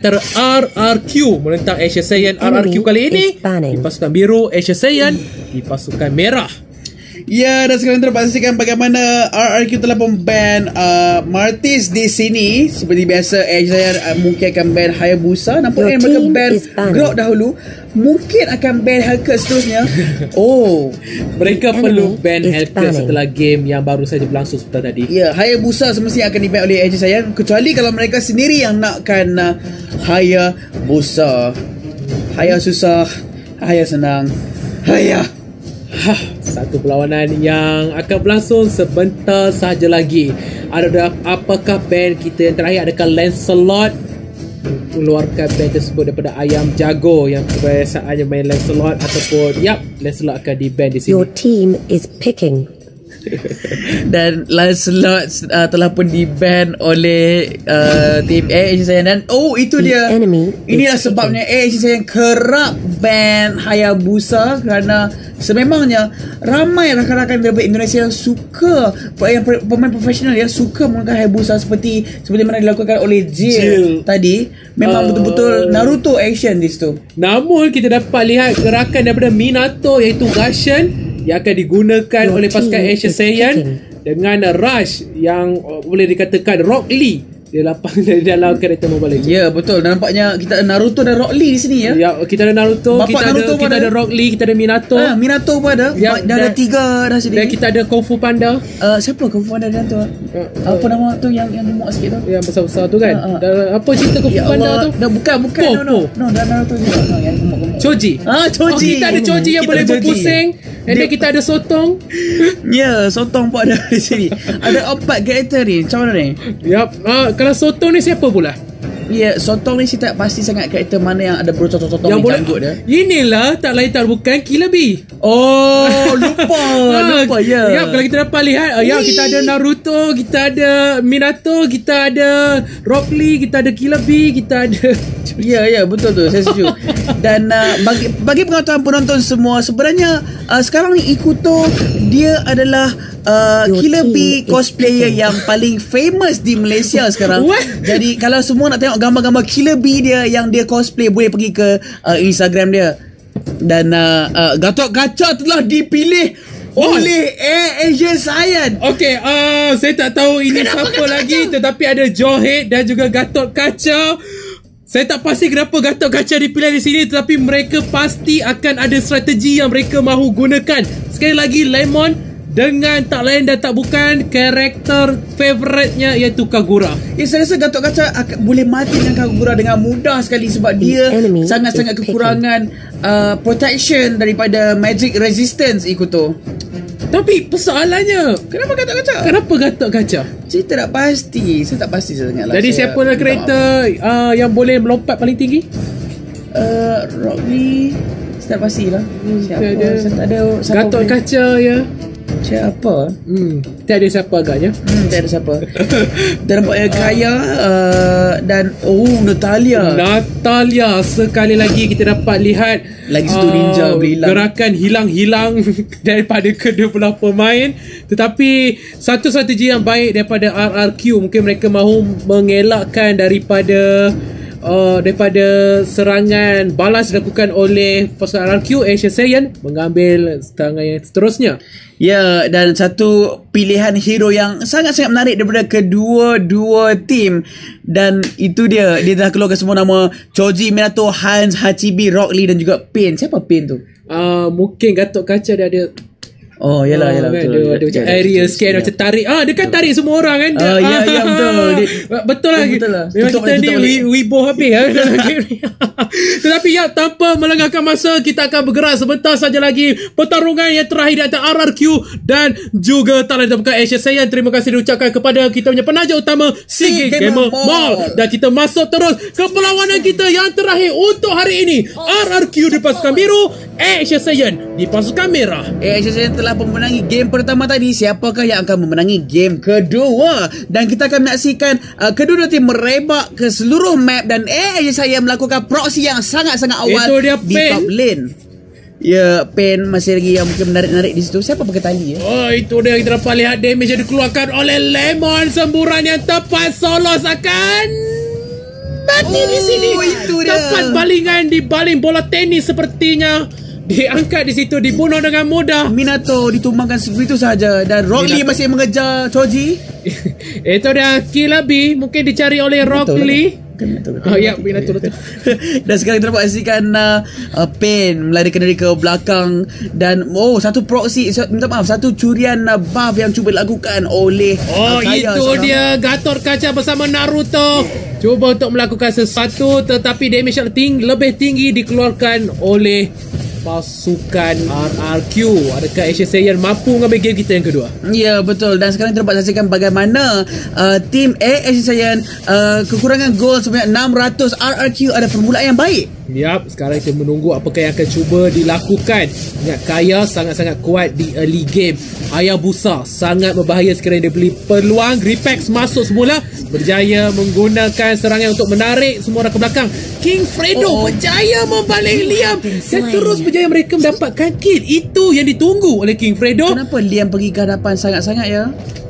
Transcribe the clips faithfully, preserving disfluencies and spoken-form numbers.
antara R R Q menentang Asia Saiyan. R R Q kali ini di pasukan biru, Asia Saiyan di pasukan merah. Ya, dan sekarang terpastikan bagaimana R R Q telah memban uh, Martis di sini. Seperti biasa, Asia Saiyan uh, mungkin akan ban Hayabusa. Nampaknya mereka ban Grok dahulu. Mungkin akan ban Hellcat seterusnya. Oh, mereka perlu ban Hellcat setelah game yang baru saja berlangsung sebentar tadi. Ya, Hayabusa semestinya akan diban oleh Asia Saiyan, kecuali kalau mereka sendiri yang nakkan uh, Hayabusa. Haya susah, Haya senang. Haya. Hah, satu perlawanan yang akan berlangsung sebentar sahaja lagi. Ada apakah band kita yang terakhir? Adakah Lancelot mengeluarkan band tersebut daripada Ayam Jago yang kebiasaannya main Lancelot, ataupun yap, Lancelot akan di ban di sini. Your team is picking. Dan Lancelot uh, telah pun di-ban oleh uh, tim A Asia Saiyan. Dan oh, itu dia, inilah sebabnya A Asia Saiyan kerap ban Hayabusa, kerana sememangnya ramai rakan-rakan daripada Indonesia yang suka, yang pemain profesional yang suka menggunakan Hayabusa seperti seperti mana dilakukan oleh Jill, Jill. tadi. Memang uh, betul-betul Naruto action di situ. Namun kita dapat lihat gerakan daripada Minato, iaitu Gashen, yang akan digunakan Your oleh pasukan Asia Saiyan dengan Rush yang uh, boleh dikatakan Rock Lee dia lapang dari dalam karakter Mobile Legends. Ya, betul. Dan nampaknya kita ada Naruto dan Rock Lee di sini ya. Ya, kita ada Naruto, Bapak kita Naruto ada kita ada Rock Lee, kita ada Minato. Ah, Minato pun ada. Ya, dah ada tiga dah sini. Dan kita ada Kung Fu Panda. Uh, siapa Kung Fu Panda dan tu? Uh, apa uh, nama tu yang yang gemuk sikit tu? Yang besar-besar tu kan? Uh, uh. Dan apa cerita Kung Fu ya Panda Allah. tu? Dah bukan, bukan. Po, no, no. No, dah Naruto juga. No, yang gemuk-gemuk. Choji. Ah, Choji. Oh, kita ada Choji yang kita boleh berpusing. And then kita ada Sotong. Ya, Sotong pun ada di sini. Ada empat karakter ni. Macam mana ni? Yap. Uh, kalau Sotong ni siapa pula? Ya, Sotong ni saya tak pasti sangat karakter mana yang ada bercocok-cocok yang boleh janggut dia. Inilah tak lain tak bukan Killer Bee. Oh, lupa. lupa ya. Ya, kalau kita dapat lihat, ya, kita ada Naruto, kita ada Minato, kita ada Rock Lee, kita ada Killer Bee, kita ada. Ya, ya, betul tu. Saya setuju. Dan uh, bagi bagi pengetahuan penonton semua, sebenarnya uh, sekarang ni Ikuto dia adalah Uh, Killer Bee cosplayer yang paling famous di Malaysia sekarang. What? Jadi kalau semua nak tengok gambar-gambar Killer Bee dia yang dia cosplay, boleh pergi ke uh, Instagram dia. Dan uh, uh, Gatot Kaca telah dipilih oh. oleh A Asia Saiyan. Okay, uh, saya tak tahu ini kenapa siapa lagi, Kaca? Tetapi ada Johet dan juga Gatot Kaca. Saya tak pasti kenapa Gatot Kaca dipilih di sini, tetapi mereka pasti akan ada strategi yang mereka mahu gunakan. Sekali lagi, Lemon dengan tak lain dan tak bukan karakter favoritnya, iaitu Kagura. Ya, saya rasa Gatot Kaca akan, boleh mati dengan Kagura dengan mudah sekali sebab dia sangat-sangat kekurangan uh, protection daripada magic resistance Ikuto. Tapi persoalannya, kenapa Gatot Kaca? Kenapa Gatot Kaca? Saya tak pasti. Saya tak pasti sangat lah. Jadi saya siapa lah karakter uh, yang boleh melompat paling tinggi? Uh, Rock Lee. Saya tak pastilah. Hmm, siapa? ada. Saya tak ada. Gatot Kaca ya. Siapa? Hmm, tak ada siapa agaknya. Hmm, tak ada siapa. Dan nampaknya Kaya uh, dan oh Natalia. Natalia sekali lagi kita dapat lihat lagi satu uh, ninja boleh hilang. Gerakan hilang-hilang daripada kedua belah pemain. Tetapi satu strategi yang baik daripada R R Q, mungkin mereka mahu mengelakkan daripada Uh, daripada serangan balas dilakukan oleh pasukan R R Q. Asia Saiyan mengambil serangan yang seterusnya. Ya, dan satu pilihan hero yang sangat-sangat menarik daripada kedua-dua tim. Dan itu dia, dia dah keluarkan semua nama: Choji, Minato, Hans, Hachibi, Rock Lee dan juga Pain. Siapa Pain tu? Uh, mungkin Gatot Kaca dia ada. Oh, yalah, yalah, oh, betul. Ada, ada macam area scan, macam tarik. Ah, dia kan tarik semua orang kan. Ah, ya, ya, betul. Dia, betul lah. Betul lah. Memang kita ni wibo habis ya. Tetapi ya, tanpa melengahkan masa, kita akan bergerak sebentar saja lagi. Pertarungan yang terakhir di antara R R Q dan juga tak lain tak bukan Asia Saiyan. Terima kasih diucapkan kepada kita punya penaja utama, Sigi Gamer Mall. Dan kita masuk terus ke perlawanan kita yang terakhir untuk hari ini. R R Q di pasukan biru, Asia Saiyan di pasukan merah. Asia Saiyan telah memenangi game pertama tadi. Siapakah yang akan memenangi game kedua? Dan kita akan menyaksikan uh, kedua-dua tim merebak ke seluruh map. Dan Asia Saiyan melakukan proxy yang sangat-sangat awal di top lane. Ya, Pain masih lagi yang mungkin menarik-narik di situ. Siapa pakai tali ya? Oh, itu dia kita dapat lihat damage yang dikeluarkan oleh Lemon. Semburan yang tepat, Solos akan mati di sini. Itu dia. Tempat balingan di baling bola tenis sepertinya. Diangkat di situ, dibunuh dengan mudah. Minato ditumbangkan sebegitu saja dan Rock Lee masih mengejar Choji. Itu dia kill lebih, mungkin dicari oleh Rock Lee. Oh ya, Minato betul. Dan sekarang kita dapat saksikan uh, uh, Pain melarikan diri ke belakang dan oh satu proxy, so, minta maaf, satu curian uh, buff yang cuba dilakukan oleh Oh, uh, Kaya itu seorang. dia Gatot Kaca bersama Naruto. Cuba untuk melakukan sesuatu tetapi damage yang tinggi, lebih tinggi dikeluarkan oleh pasukan R R Q. Adakah Asian Saiyan mampu mengambil game kita yang kedua? Ya, betul. Dan sekarang kita dapat saksikan bagaimana uh, tim A Asian Saiyan uh, kekurangan gol sebanyak enam ratus. R R Q ada permulaan yang baik. Yap, sekarang kita menunggu apakah yang akan cuba dilakukan. Ingat, Kaya sangat-sangat kuat di early game. Hayabusa sangat berbahaya sekiranya dia beli peluang. Gripex masuk semula, berjaya menggunakan serangan untuk menarik semua orang ke belakang. King Fredo oh. berjaya membalik Liam dan terus berjaya mereka mendapatkan kill. Itu yang ditunggu oleh King Fredo. Kenapa Liam pergi ke hadapan sangat-sangat ya?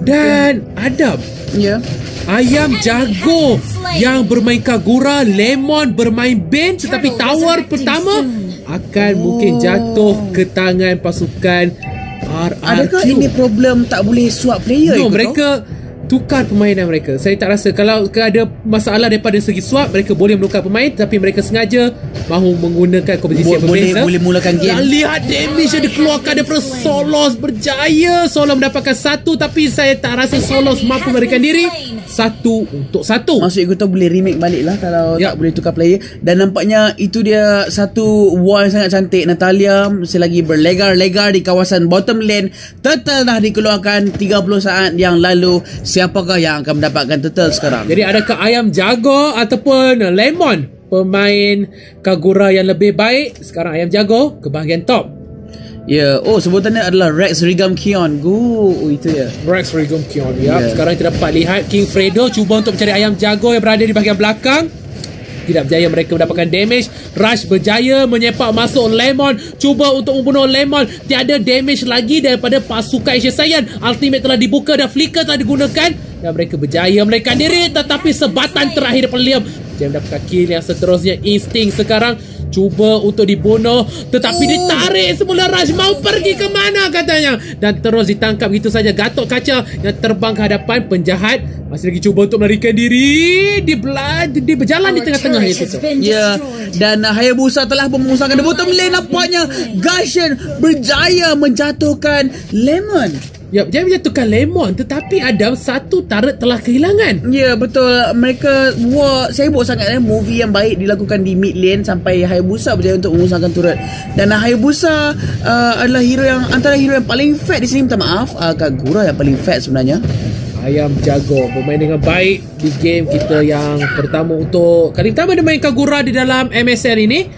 Dan Adam, ya, Ayam Jago yang bermain Kagura, Lemon bermain Ben, tetapi tower pertama akan oh. mungkin jatuh ke tangan pasukan R R Q. Adakah ini problem tak boleh swap player? No, mereka tahu? tukar permainan mereka. Saya tak rasa kalau ada masalah daripada segi swap, mereka boleh menukar pemain, tapi mereka sengaja mahu menggunakan komposisi yang boleh, berbeza. Boleh mulakan game. Dan lihat damage yang dikeluarkan daripada Solos. Berjaya Solos mendapatkan satu, tapi saya tak rasa Solos mampu memberikan diri satu untuk satu. Maksud kita boleh remake balik lah kalau yep. tak boleh tukar player. Dan nampaknya itu dia satu wall yang sangat cantik. Natalia masih lagi berlegar-legar di kawasan bottom lane. Turtle dah dikeluarkan tiga puluh saat yang lalu. Siapakah yang akan mendapatkan Turtle sekarang? Jadi adakah Ayam Jago ataupun Lemon pemain Kagura yang lebih baik? Sekarang Ayam Jago ke bahagian top. Ya, yeah. Oh sebutannya adalah Rex Rigum Kion. Go, oh, itu ya. Rex Rigum Kion. Ya. Yeah. Sekarang kita dapat lihat King Fredo cuba untuk mencari Ayam Jago yang berada di bahagian belakang. Tidak berjaya mereka mendapatkan damage. Rush berjaya menyepak masuk Lemon. Cuba untuk membunuh Lemon. Tiada damage lagi daripada pasukan Asian Saiyan. Ultimate telah dibuka dan flicker telah digunakan. Dan mereka berjaya melarikan diri. Tetapi sebatan terakhir daripada Liam. Dia mendapatkan kill yang seterusnya. Instinct sekarang cuba untuk dibunuh, tetapi oh. ditarik semula. Rush mau pergi ke mana katanya, dan terus ditangkap begitu saja. Gatot Kaca yang terbang ke hadapan penjahat masih lagi cuba untuk melarikan diri. Di belad, di berjalan di tengah-tengah itu. Ya, dan uh, Hayabusa telah pun mengusahkan di bottom lane. Nampaknya Gashen berjaya menjatuhkan Lemon. Ya, dia menjatuhkan Lemon, tetapi ada satu turret telah kehilangan. Ya, betul. Mereka wah, sibuk sangat eh. Movie yang baik dilakukan di mid lane sampai Hayabusa berjaya untuk mengusahkan turret. Dan uh, Hayabusa uh, adalah hero yang antara hero yang paling fat di sini. Minta maaf, uh, Kagura yang paling fat sebenarnya. Ayam Jago bermain dengan baik di game kita yang pertama. Untuk kali pertama dia main Kagura di dalam M S L ini.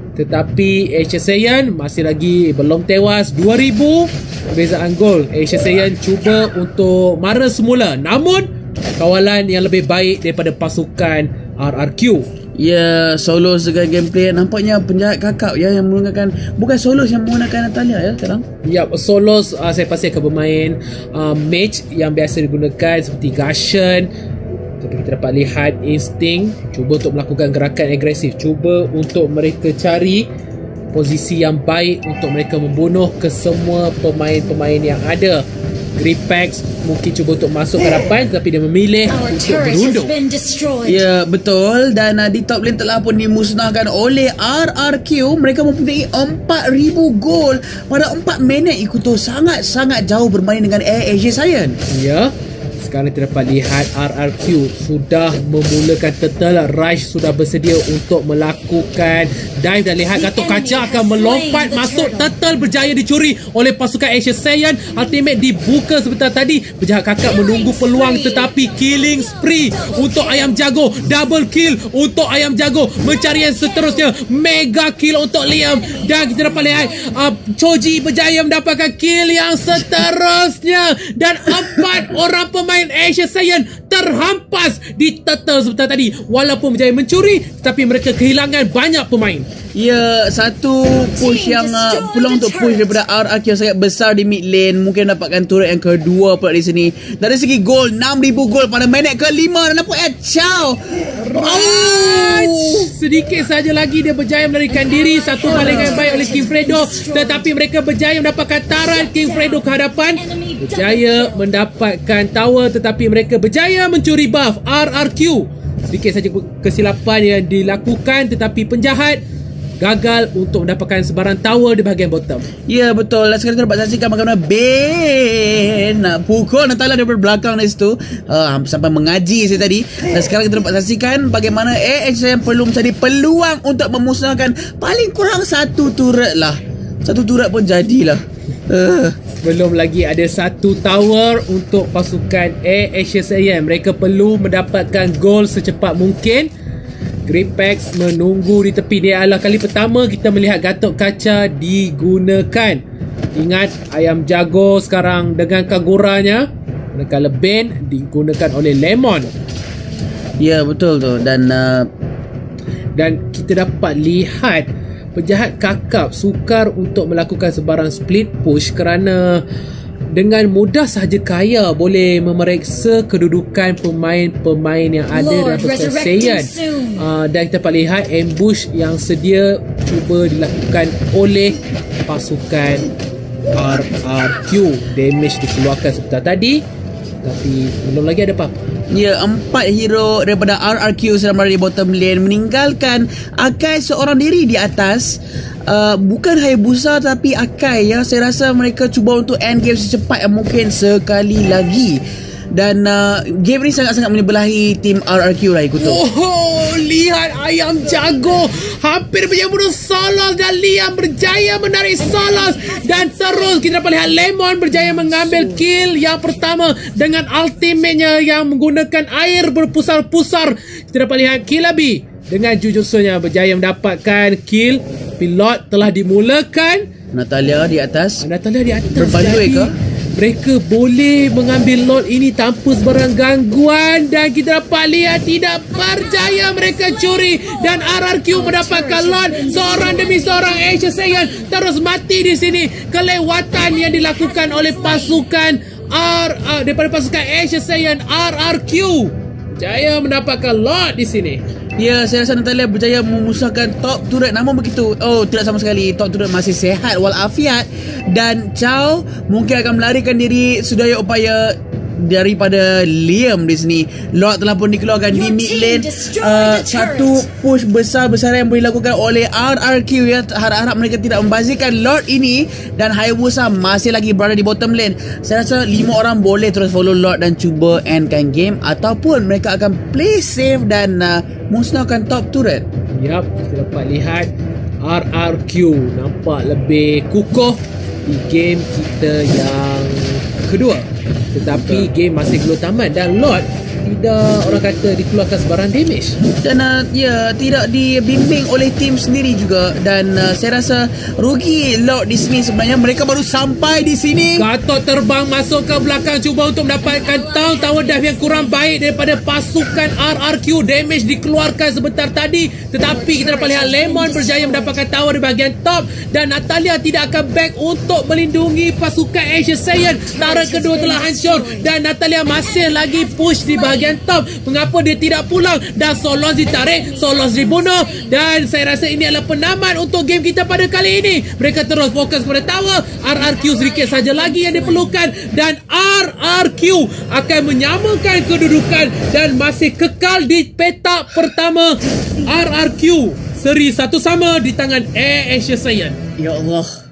Tetapi Asian Saiyan masih lagi belum tewas. Dua ribu perbezaan gol. Asian Saiyan cuba untuk mara semula, namun kawalan yang lebih baik daripada pasukan R R Q. Ya, Solos dengan gameplay nampaknya penjahat kakap ya yang menggunakan, bukan Solos yang menggunakan Natalia ya sekarang. Ya, Solos uh, saya pasti akan bermain uh, mage yang biasa digunakan seperti Gashen. Tapi kita dapat lihat Instinct cuba untuk melakukan gerakan agresif, cuba untuk mereka cari posisi yang baik untuk mereka membunuh kesemua pemain-pemain yang ada. Gripex mungkin cuba untuk masuk ke hadapan, tapi dia memilih untuk berundung. Ya, betul. Dan uh, di top lane telah pun dimusnahkan oleh R R Q. Mereka mempunyai empat ribu gol pada empat minit. Ikuto sangat-sangat jauh bermain dengan Air Asian Saiyan. Ya, sekarang kita dapat lihat R R Q sudah memulakan Turtle. Rush sudah bersedia untuk melakukan dive, dan lihat Gatot Kaca akan melompat masuk. Turtle berjaya dicuri oleh pasukan Asian Saiyan. Ultimate dibuka sebentar tadi. Penjahat kakak menunggu peluang, tetapi killing spree untuk Ayam Jago. Double kill untuk Ayam Jago. Mencari yang seterusnya. Mega kill untuk Liam. Dan kita dapat lihat uh, Choji berjaya mendapatkan kill yang seterusnya. Dan empat orang pemain Asian Saiyan terhampas di Turtle sebentar tadi. Walaupun berjaya mencuri, tetapi mereka kehilangan banyak pemain. Ya, satu push yang uh, peluang untuk push daripada R R Q sangat besar di mid lane. Mungkin dapatkan turret yang kedua pula di sini. Dari segi gol, enam ribu gol pada minit ke lima. Dan apa eh, ciao Oh, sedikit saja lagi dia berjaya melarikan diri. Satu balingan baik oleh King Fredo, tetapi mereka berjaya mendapatkan taran. King Fredo ke hadapan, berjaya mendapatkan tower, tetapi mereka berjaya mencuri buff R R Q. Sedikit saja kesilapan yang dilakukan, tetapi penjahat gagal untuk mendapatkan sebarang tower di bahagian bottom. Ya, betul. Dan sekarang kita dapat saksikan bagaimana Ben nak pukul Natalia daripada belakang dari situ, uh, sampai mengaji saya tadi. Dan sekarang kita dapat saksikan bagaimana A H yang perlu mencari peluang untuk memusnahkan paling kurang satu turret lah. Satu turret pun jadilah. uh. Belum lagi ada satu tower untuk pasukan A H S A N. Mereka perlu mendapatkan gol secepat mungkin. Gripex menunggu di tepi. Dia adalah kali pertama kita melihat Gatot Kaca digunakan. Ingat, ayam jago sekarang dengan Kaguranya, manakala Ben digunakan oleh Lemon. Ya, betul tu. Dan uh... dan kita dapat lihat penjahat kakap sukar untuk melakukan sebarang split push kerana dengan mudah sahaja Kaya boleh memeriksa kedudukan pemain-pemain yang ada dalam pasukan Saiyan. Uh, dan kita dapat lihat ambush yang sedia cuba dilakukan oleh pasukan R R Q. Damage dikeluarkan sebentar tadi, tapi belum lagi ada apa-apa. Ya, empat hero daripada R R Q sedang berada di bottom lane, meninggalkan Akai seorang diri di atas. Uh, bukan Hayabusa tapi Akai ya. Saya rasa mereka cuba untuk end game secepat yang mungkin sekali lagi. Dan uh, game ni sangat-sangat menyebelahi tim R R Q lah Kutu. Oh, lihat ayam jago hampir berjaya bunuh Solos, dan Liam berjaya menarik Solos. Dan terus kita dapat lihat Lemon berjaya mengambil kill yang pertama dengan ultimate-nya yang menggunakan air berpusar-pusar. Kita dapat lihat Kilabi dengan jujutsunya berjaya mendapatkan kill. Pilot telah dimulakan. Natalia di atas. Natalia di atas. Berbandui ke? Mereka boleh mengambil lot ini tanpa sebarang gangguan. Dan kita dapat lihat tidak berjaya mereka curi. Dan R R Q mendapatkan lot seorang demi seorang. A H Saiyan terus mati di sini. Kelewatan yang dilakukan oleh pasukan R uh, daripada pasukan A H Saiyan R R Q berjaya mendapatkan lot di sini. Ya, saya rasa Natalia berjaya memusnahkan top turret. Namun begitu, oh tidak sama sekali. Top turret masih sehat walafiat. Dan Chow mungkin akan melarikan diri sudaya upaya daripada Liam di sini. Lord telah pun dikeluarkan di mid lane. Uh, satu push besar-besaran yang boleh dilakukan oleh R R Q ya. Harap-harap mereka tidak membazirkan Lord ini. Dan Hayabusa masih lagi berada di bottom lane. Saya rasa lima orang boleh terus follow Lord dan cuba endkan game, ataupun mereka akan play safe dan uh, musnahkan top turret. Yap, kita dapat lihat R R Q nampak lebih kukuh di game kita yang kedua. Tetapi betul, game masih belum tamat dan Lord tidak, orang kata, dikeluarkan sebarang damage. Dan uh, ya, tidak dibimbing oleh tim sendiri juga. Dan uh, saya rasa rugi Lord di sini sebenarnya. Mereka baru sampai di sini. Gatot terbang masuk ke belakang cuba untuk mendapatkan tower, tower dive yang kurang baik daripada pasukan R R Q. Damage dikeluarkan sebentar tadi, tetapi kita dapat lihat Lemon berjaya mendapatkan tower di bahagian top. Dan Natalia tidak akan back untuk melindungi pasukan A H Saiyan. Tara kedua telah hancur dan Natalia masih lagi push di bahagian top. Mengapa dia tidak pulang? Dan Solos ditarik, Solos dibunuh. Dan saya rasa ini adalah penamat untuk game kita pada kali ini. Mereka terus fokus kepada tower. R R Q sedikit saja lagi yang diperlukan, dan R R Q akan menyamakan kedudukan dan masih kekal di petak pertama. R R Q seri satu sama di tangan A H Saiyan. Ya Allah.